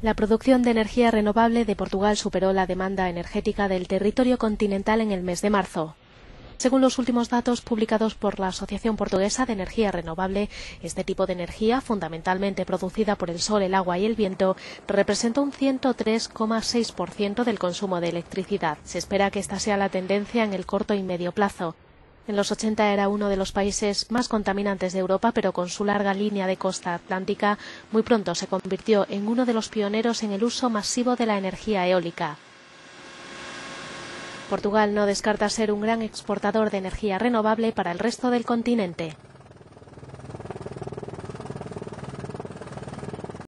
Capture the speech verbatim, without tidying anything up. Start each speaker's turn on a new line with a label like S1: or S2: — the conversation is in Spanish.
S1: La producción de energía renovable de Portugal superó la demanda energética del territorio continental en el mes de marzo. Según los últimos datos publicados por la Asociación Portuguesa de Energía Renovable, este tipo de energía, fundamentalmente producida por el sol, el agua y el viento, representa un ciento tres coma seis por ciento del consumo de electricidad. Se espera que esta sea la tendencia en el corto y medio plazo. En los ochenta era uno de los países más contaminantes de Europa, pero con su larga línea de costa atlántica, muy pronto se convirtió en uno de los pioneros en el uso masivo de la energía eólica. Portugal no descarta ser un gran exportador de energía renovable para el resto del continente.